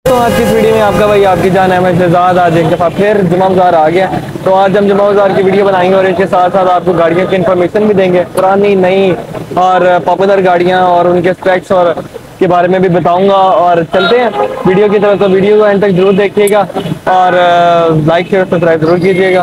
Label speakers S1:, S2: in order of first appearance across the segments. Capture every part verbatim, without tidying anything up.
S1: तो आज की इस वीडियो में आपका भाई आपकी जान है मैं शहजाद आज एक दफ़ा फिर जुमा बाजार आ गया। तो आज हम जुमा बाजार की वीडियो बनाएंगे और इसके साथ साथ आपको गाड़ियों की इन्फॉर्मेशन भी देंगे, पुरानी नई और पॉपुलर गाड़ियां और उनके स्पेक्स और के बारे में भी बताऊंगा। और चलते हैं वीडियो की तरफ, तो वीडियो को एंड तक जरूर देखिएगा और लाइक शेयर सब्सक्राइब जरूर कीजिएगा।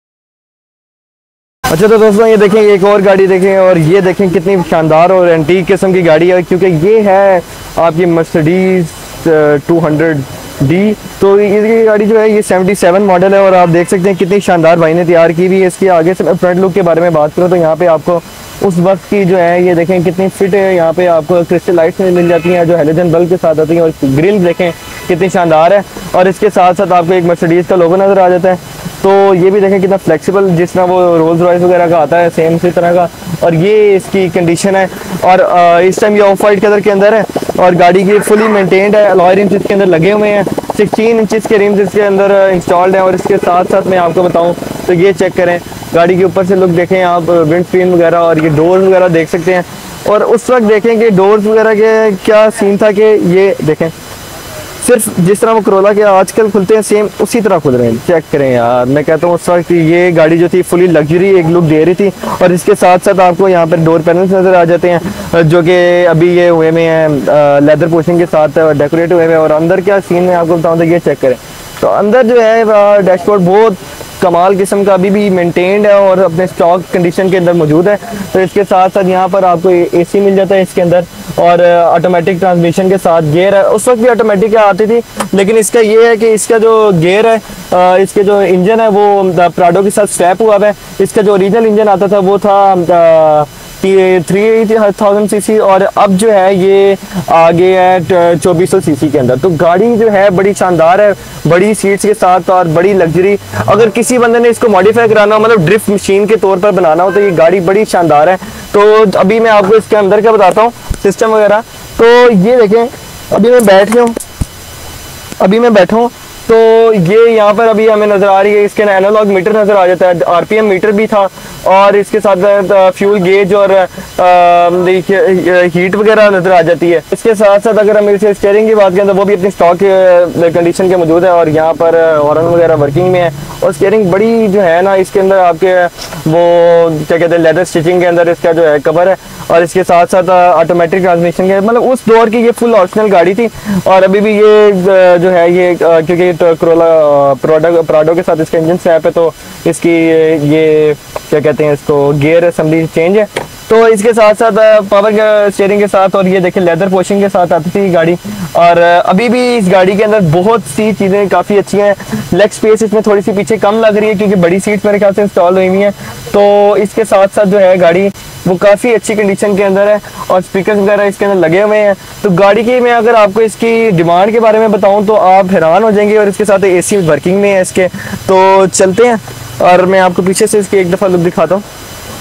S1: अच्छा तो दोस्तों ये देखें एक और गाड़ी देखें और ये देखें कितनी शानदार और एंटीक किस्म की गाड़ी है, क्योंकि ये है आपकी मर्सिडीज टू हंड्रेड डी। तो इसकी गाड़ी जो है ये सेवेंटी सेवन मॉडल है और आप देख सकते हैं कितनी शानदार भाई ने तैयार की हुई है। इसकी आगे से फ्रंट लुक के बारे में बात करूँ तो यहाँ पे आपको उस वक्त की जो है ये देखें कितनी फिट है। यहाँ पे आपको क्रिस्टल लाइट्स मिल जाती हैं जो हेलोजन बल्ब के साथ आती हैं और ग्रिल देखें कितनी शानदार है। और इसके साथ साथ आपको एक मर्सिडीज का लोगो नजर आ जाता है। तो ये भी देखें कितना फ्लेक्सिबल, जिस तरह वो रोल्स रॉयस वगैरह का आता है सेम इसी तरह का। और ये इसकी कंडीशन है और इस टाइम ये ऑफ वाइट कलर के अंदर है और गाड़ी की फुली मेंटेन्ड है। अलॉय रिम्स इसके अंदर लगे हुए हैं, सिक्सटीन इंचेस के रिम्स इसके अंदर इंस्टॉल्ड है। और इसके साथ साथ मैं आपको बताऊं तो ये चेक करें गाड़ी के ऊपर से लुक देखें आप, विंड स्क्रीन वगैरह और ये डोर्स वगैरह देख सकते हैं। और उस वक्त देखें कि डोर्स वगैरह के क्या सीन था कि ये देखें सिर्फ जिस तरह वो करोला के आजकल खुलते हैं सेम उसी तरह खुल रहे हैं। चेक करें यार, मैं कहता हूँ उस वक्त ये गाड़ी जो थी फुली लग्जरी एक लुक दे रही थी। और इसके साथ साथ आपको यहाँ पर डोर पैनल्स नज़र आ जाते हैं जो कि अभी ये हुए में हैं लेदर पोशिंग के साथ डेकोरेट हुए में। और अंदर क्या सीन है आपको बताऊँ तो ये चेक करें, तो अंदर जो है डैशबोर्ड बहुत कमाल किस्म का अभी भी मेंटेन्ड है और अपने स्टॉक कंडीशन के अंदर मौजूद है। तो इसके साथ साथ यहाँ पर आपको एसी मिल जाता है इसके अंदर और ऑटोमेटिक ट्रांसमिशन के साथ गियर है। उस वक्त भी ऑटोमेटिक आती थी, लेकिन इसका ये है कि इसका जो गियर है, इसके जो इंजन है वो प्राडो के साथ स्वैप हुआ है। इसका जो ओरिजिनल इंजन आता था वो था थ्री थाउजेंड सी सी और अब जो है ये आगे है चौबीस सौ सी सी के अंदर। तो गाड़ी जो है बड़ी शानदार है, बड़ी सीट्स के साथ और बड़ी लग्जरी। अगर किसी बंदे ने इसको मॉडिफाई कराना हो, मतलब ड्रिफ्ट मशीन के तौर पर बनाना हो, तो ये गाड़ी बड़ी शानदार है। तो अभी मैं आपको इसके अंदर का बताता हूँ सिस्टम वगैरह। तो ये देखें अभी मैं बैठ गया हूँ, अभी मैं बैठा हूँ तो ये यहाँ पर अभी हमें नज़र आ रही है इसके एनालॉग मीटर नज़र आ जाता है, आरपीएम मीटर भी था और इसके साथ फ्यूल गेज और देखिए हीट वगैरह नज़र आ जाती है। इसके साथ साथ अगर हम इसे स्टीयरिंग की बात करें तो वो भी अपनी स्टॉक कंडीशन के मौजूद है और यहाँ पर हॉर्न वगैरह वर्किंग में है। और स्टीयरिंग बड़ी जो है ना इसके अंदर आपके वो क्या कहते हैं लेदर स्टिचिंग के अंदर इसका जो है कवर है। और इसके साथ साथ ऑटोमेटिक ट्रांसमिशन के, मतलब उस दौर की ये फुल ऑप्शनल गाड़ी थी। और अभी भी ये जो है ये क्योंकि करोला प्रोडक्ट प्राडो के साथ इसका इंजन स्वैप है तो इसकी ये क्या कहते हैं इसको गियर असेंबली चेंज है। तो इसके साथ साथ पावर स्टीयरिंग के साथ और ये देखिए लेदर पोशिंग के साथ आती थी गाड़ी। और अभी भी इस गाड़ी के अंदर बहुत सी चीज़ें काफ़ी अच्छी हैं। लेग स्पेस इसमें थोड़ी सी पीछे कम लग रही है क्योंकि बड़ी सीट मेरे ख्याल से इंस्टॉल हुई हुई हैं। तो इसके साथ साथ जो है गाड़ी वो काफ़ी अच्छी कंडीशन के अंदर है और स्पीकर वगैरह इसके अंदर लगे हुए हैं। तो गाड़ी की मैं अगर आपको इसकी डिमांड के बारे में बताऊं तो आप हैरान हो जाएंगे। और इसके साथ एसी वर्किंग में है इसके। तो चलते हैं और मैं आपको पीछे से इसकी एक दफ़ा लुक दिखाता हूँ।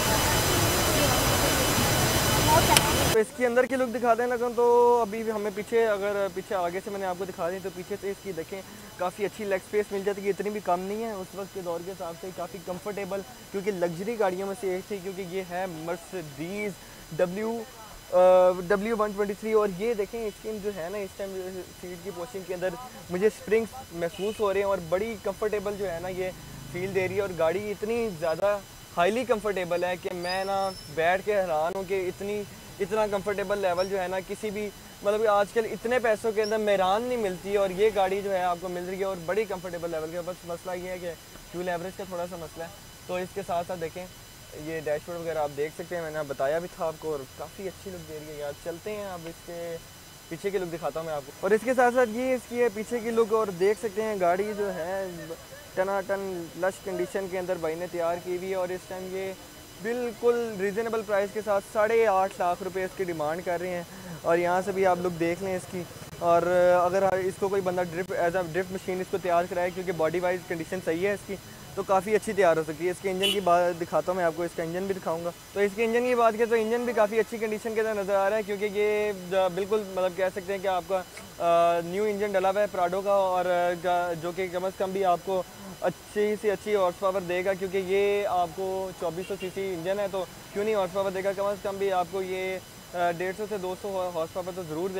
S1: तो इसकी अंदर की लुक दिखा दें लगन तो अभी भी हमें पीछे अगर पीछे आगे से मैंने आपको दिखा दी तो पीछे से इसकी देखें काफ़ी अच्छी लेग स्पेस मिल जाती है। इतनी भी कम नहीं है, उस वक्त के दौर के हिसाब से काफ़ी कंफर्टेबल, क्योंकि लग्जरी गाड़ियों में से एक थी, क्योंकि ये है Mercedes W W one twenty three. और ये देखें इसकी जो है ना इस टाइम सीट की पोस्टिंग के अंदर मुझे स्प्रिंग्स महसूस हो रहे हैं और बड़ी कंफर्टेबल जो है ना ये फील दे रही है। और गाड़ी इतनी ज़्यादा हाईली कंफर्टेबल है कि मैं ना बैठ के हैरान हूँ कि इतनी इतना कंफर्टेबल लेवल जो है ना किसी भी, मतलब आजकल इतने पैसों के अंदर मेरान नहीं मिलती और ये गाड़ी जो है आपको मिल रही है और बड़ी कंफर्टेबल लेवल का। बस मसला ये है कि फ्यूल एवरेज का थोड़ा सा मसला है। तो इसके साथ साथ देखें ये डैशबोर्ड वगैरह आप देख सकते हैं, मैंने बताया भी था आपको और काफ़ी अच्छी लुक दे रही है यार। चलते हैं अब इसके पीछे की लुक दिखाता हूँ मैं आपको। और इसके साथ साथ ये इसकी है पीछे की लुक और देख सकते हैं गाड़ी जो है टनाटन लश कंडीशन के अंदर भाई ने तैयार की हुई है। और इस टाइम ये बिल्कुल रीज़नेबल प्राइस के साथ साढ़े आठ लाख रुपए इसकी डिमांड कर रहे हैं। और यहाँ से भी आप लोग देख लें इसकी। और अगर इसको कोई बंदा drift as a drift machine इसको तैयार कराए, क्योंकि बॉडी वाइज कंडीशन सही है इसकी, तो काफ़ी अच्छी तैयार हो सकती है। इसके इंजन की बात दिखाता हूँ मैं आपको, इसका इंजन भी दिखाऊंगा। तो इसके इंजन की बात करें तो इंजन भी काफ़ी अच्छी कंडीशन के अंदर नज़र आ रहा है, क्योंकि ये बिल्कुल मतलब कह सकते हैं कि आपका न्यू इंजन डला हुआ है प्राडो का, और जो कि कम अज़ कम भी आपको अच्छी से अच्छी हॉर्स पावर देगा, क्योंकि ये आपको चौबीस सौ सी सी इंजन है तो क्यों नहीं हॉर्स पावर देगा, कम अज़ कम भी आपको ये डेढ़ सौ से दो सौ हॉर्स पावर तो ज़रूर देगा।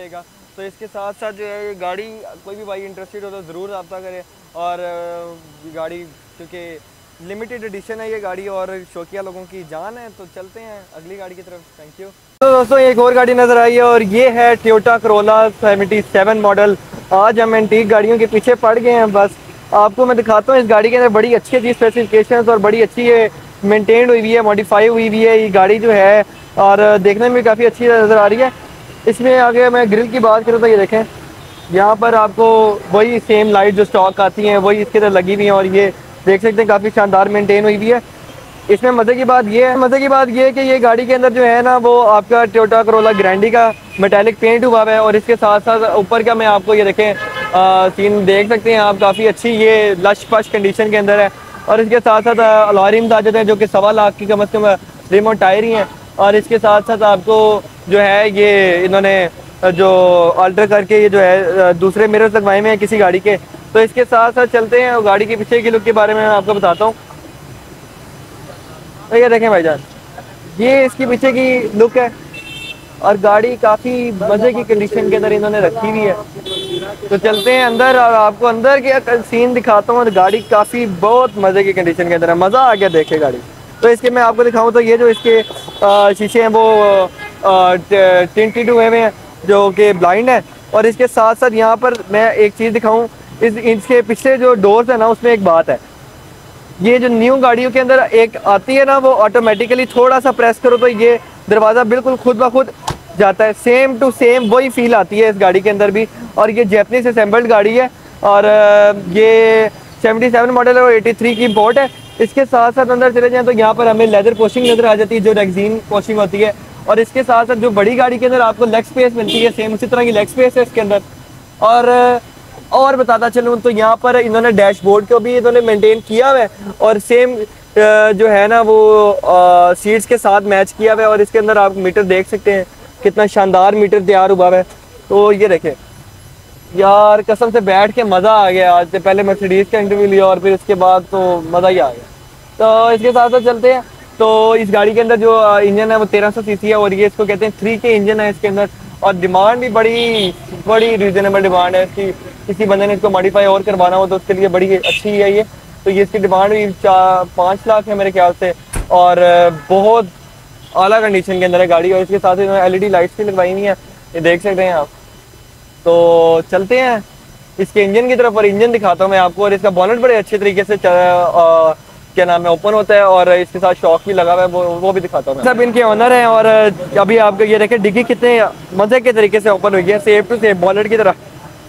S1: तो इसके साथ साथ जो है गाड़ी कोई भी भाई इंटरेस्टेड हो तो ज़रूर रब्ता करे। और गाड़ी क्योंकि लिमिटेड एडिशन है ये गाड़ी और शौकिया लोगों की जान है। तो चलते हैं अगली गाड़ी की तरफ। Thank you. तो दोस्तों एक और गाड़ी नज़र आई है और ये है Toyota Corolla seventy seven model. आज हम एंटीक गाड़ियों के पीछे पड़ गए हैं। बस आपको मैं दिखाता हूँ इस गाड़ी के अंदर बड़ी अच्छी अच्छी स्पेसिफिकेशंस और बड़ी अच्छी ये मेंटेन हुई हुई है, मॉडिफाई हुई हुई है ये गाड़ी जो है, और देखने में काफ़ी अच्छी नज़र आ रही है। इसमें आगे मैं ग्रिल की बात करूँ तो ये देखें, यहाँ पर आपको वही सेम लाइट जो स्टॉक आती हैं वही इसके अंदर लगी हुई हैं और ये देख सकते हैं काफ़ी शानदार मेंटेन हुई हुई है। इसमें मज़े की बात ये है मज़े की बात ये है कि ये गाड़ी के अंदर जो है ना वो आपका टोयोटा करोला ग्रैंडी का मेटालिक पेंट हुआ है। और इसके साथ साथ ऊपर का मैं आपको ये देखें आ, सीन देख सकते हैं आप, काफ़ी अच्छी ये लश पश कंडीशन के अंदर है। और इसके साथ साथ अलॉय रिम्स आ जाते हैं जो कि सवा लाख की कम अज़ कम रिम और टायर ही हैं। और इसके साथ साथ आपको जो है ये इन्होंने जो अल्टर करके ये जो है दूसरे मिरर्स लगवाए हुए हैं किसी गाड़ी के। तो इसके साथ साथ चलते हैं गाड़ी के पीछे की लुक के बारे में मैं आपको बताता हूँ। तो ये देखें भाईजान, ये इसके पीछे की लुक है और गाड़ी काफ़ी मज़े की कंडीशन के अंदर इन्होंने रखी हुई है। तो चलते हैं अंदर और आपको अंदर के सीन दिखाता हूँ। और गाड़ी काफ़ी बहुत मज़े की कंडीशन के अंदर है, मज़ा आ गया देखे गाड़ी। तो इसके मैं आपको दिखाऊँ तो ये जो इसके शीशे हैं वो टिंटेड हुए हुए हैं जो कि ब्लाइंड है। और इसके साथ साथ यहाँ पर मैं एक चीज़ दिखाऊँ, इस इसके पिछले जो डोर्स है ना उसमें एक बात है, ये जो न्यू गाड़ियों के अंदर एक आती है ना वो ऑटोमेटिकली थोड़ा सा प्रेस करो तो ये दरवाज़ा बिल्कुल खुद ब खुद जाता है। सेम टू सेम वही फील आती है इस गाड़ी के अंदर भी। और ये जैपनीज असेंबल्ड गाड़ी है और ये सेवेंटी सेवन मॉडल है और एटी थ्री की इम्पोर्ट है। इसके साथ साथ अंदर चले जाएँ तो यहाँ पर हमें लेदर पोस्टिंग नज़र आ जाती है जो रेक्सीन पोस्टिंग होती है। और इसके साथ साथ जो बड़ी गाड़ी के अंदर आपको लेग स्पेस मिलती है सेम उसी तरह की लेग स्पेस है इसके अंदर। और और बताता चलूँ तो यहाँ पर इन्होंने डैशबोर्ड को भी इन्होंने मेंटेन किया हुआ है और सेम जो है ना वो सीट्स के साथ मैच किया हुआ है। और इसके अंदर आप मीटर देख सकते हैं कितना शानदार मीटर तैयार हुआ है। तो ये देखें यार, कसम से बैठ के मज़ा आ गया। आज से पहले मर्सिडीज़ का इंटरव्यू लिया और फिर इसके बाद तो मज़ा ही आ गया। तो इसके साथ साथ चलते हैं। तो इस गाड़ी के अंदर जो इंजन है वो तेरह सौ सी सी है और ये इसको कहते हैं थ्री के इंजन है इसके अंदर। और डिमांड भी बड़ी बड़ी रीजनेबल डिमांड है इसकी। किसी बंदे ने इसको मॉडिफाई और करवाना हो तो उसके लिए बड़ी अच्छी है ये। तो ये इसकी डिमांड भी चार पाँच लाख है मेरे ख्याल से और बहुत आला कंडीशन के अंदर है गाड़ी। और इसके साथ ही एल ई डी लाइट्स भी लगवाई हुई हैं, ये देख सकते हैं आप। तो चलते हैं इसके इंजन की तरफ और इंजन दिखाता हूँ मैं आपको। और इसका बॉनेट बड़े अच्छे तरीके से आ, क्या नाम है ओपन होता है और इसके साथ शॉक भी लगा हुआ है, वो वो भी दिखाता हूँ। सब इनके ऑनर हैं और अभी आपको ये देखें डिग्गी कितने मज़े के तरीके से ओपन हुई है सेफ टू सेफ बॉनेट की तरह।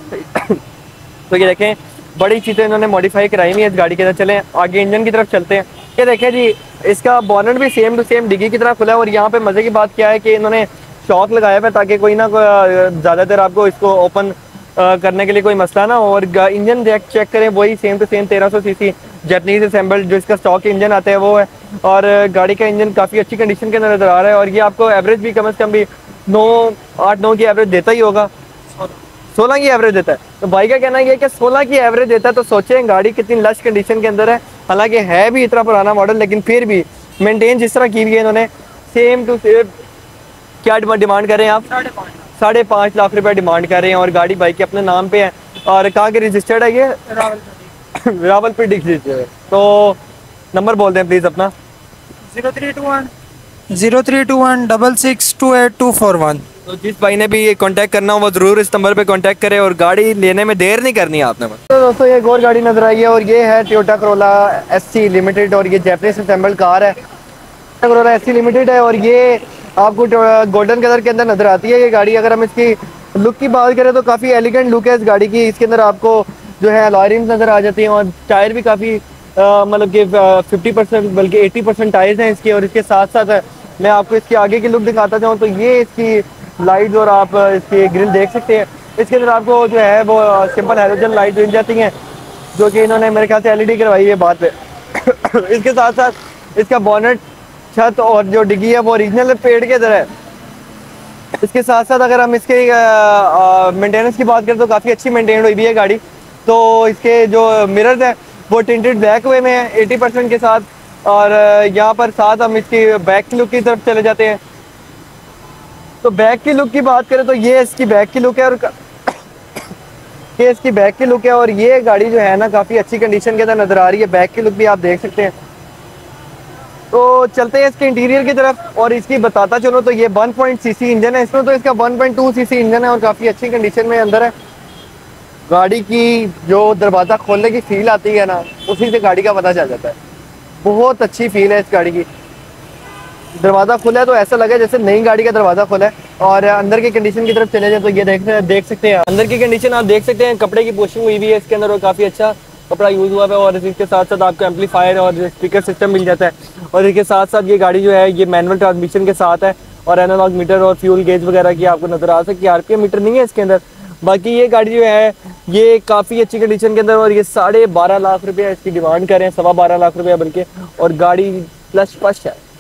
S1: तो ये देखें बड़ी चीज़ें इन्होंने मॉडिफाई कराई हुई है इस गाड़ी के अंदर। चलें आगे इंजन की तरफ चलते हैं। ये देखें जी, इसका बॉनेट भी सेम टू सेम डिग्गी की तरह खुला है। और यहाँ पे मज़े की बात क्या है कि इन्होंने शॉक लगाया हुआ है ताकि कोई ना ज़्यादा देर आपको इसको ओपन करने के लिए कोई मसला ना हो। और इंजन चेक चेक करें वही सेम टू सेम तेरह सौ सी सी जैपनीज असेंबल्ड जो इसका स्टॉक इंजन आता है वो है। और गाड़ी का इंजन काफ़ी अच्छी कंडीशन के अंदर नज़र आ रहा है। और ये आपको एवरेज भी कम से कम भी नौ आठ नौ की एवरेज देता ही होगा, सोलह की एवरेज देता है। तो भाई का कहना ये कि सोलह की एवरेज देता है। तो सोचें गाड़ी कितनी लश कंडीशन के अंदर है। हालांकि है भी इतना पुराना मॉडल लेकिन फिर भी मेंटेन जिस तरह की हुई है इन्होंने सेम टू सेम। क्या डिमांड कर रहे हैं आप? साढ़े पाँच साढ़े पाँच लाख रुपए डिमांड कर रहे हैं। और गाड़ी बाइक के अपने नाम पे है और कहाँ के रजिस्टर्ड है ये? रावलपिंडी रजिस्टर्ड है। तो नंबर बोल दें प्लीज़ अपना।
S2: Zero three two one zero three two one double six two eight two four one.
S1: तो जिस भाई ने भी कांटेक्ट करना हो वो ज़रूर इस नंबर पे कांटेक्ट करें और गाड़ी लेने में देर नहीं करनी है आपने। तो दोस्तों एक और गाड़ी नज़र आई है और ये है Toyota Corolla S C limited और ये जैपनीज असेंबल्ड कार है। करोला एस सी लिमिटेड है और ये आपको गोल्डन कलर के अंदर नज़र आती है ये गाड़ी। अगर हम इसकी लुक की बात करें तो काफ़ी एलिगेंट लुक है इस गाड़ी की। इसके अंदर आपको जो है अलॉय रिम्स नज़र आ जाती हैं और टायर भी काफ़ी मतलब कि फिफ्टी परसेंट बल्कि एटी परसेंट टायर्स हैं इसके। और इसके साथ साथ मैं आपको इसके आगे की लुक दिखाता चाहूँ तो ये इसकी लाइट्स और आप इसकी ग्रिल देख सकते हैं। इसके अंदर आपको जो है वो सिंपल हेलोजन लाइट मिल जाती हैं जो कि इन्होंने मेरे ख्याल से एल ई डी करवाई है बाद में। इसके साथ साथ इसका बॉनेट, छत और जो डिग्गी है वो ओरिजिनल पेड़ के तरह है। इसके साथ साथ अगर हम इसके मेंटेनेंस की बात करें तो काफ़ी अच्छी मेंटेन हुई भी है गाड़ी। तो इसके जो मिरर्स हैं वो टिंटेड ब्लैक वे में है एटी परसेंट के साथ। और यहाँ पर साथ हम इसकी बैक लुक की तरफ चले जाते हैं। तो बैक की लुक की बात करें तो ये इसकी बैक की लुक है और ये इसकी बैक की लुक है और ये गाड़ी जो है ना काफ़ी अच्छी कंडीशन के अंदर नज़र आ रही है। बैक की लुक भी आप देख सकते हैं। तो चलते हैं इसके इंटीरियर की तरफ और इसकी बताता चलो। तो ये वन पॉइंट सीसी इंजन है इसमें, तो इसका one point two CC engine है और काफ़ी अच्छी कंडीशन में अंदर है। गाड़ी की जो दरवाज़ा खोलने की फील आती है ना, उसी से गाड़ी का पता चल जाता है। बहुत अच्छी फील है इस गाड़ी की। दरवाज़ा खुला है तो ऐसा लगा जैसे नई गाड़ी का दरवाज़ा खुला है। और अंदर की कंडीशन की तरफ चले जाए तो ये देख देख सकते हैं, अंदर की कंडीशन आप देख सकते हैं। कपड़े की पोशिंग हुई भी है इसके अंदर और काफ़ी अच्छा कपड़ा यूज़ हुआ है। और इसके साथ साथ आपको एम्पलीफायर और स्पीकर सिस्टम मिल जाता है। और इसके साथ साथ ये गाड़ी जो है ये मैनुअल ट्रांसमिशन के साथ है और एनालॉग मीटर और फ्यूल गेज वगैरह की आपको नज़र आ सकती है। आरपीएम मीटर नहीं है इसके अंदर। बाकी ये गाड़ी जो है ये काफ़ी अच्छी कंडीशन के अंदर और ये साढ़े बारह लाख रुपये इसकी डिमांड कर रहे हैं, सवा बारह लाख रुपये बल्कि। और गाड़ी प्लस फर्स्ट है।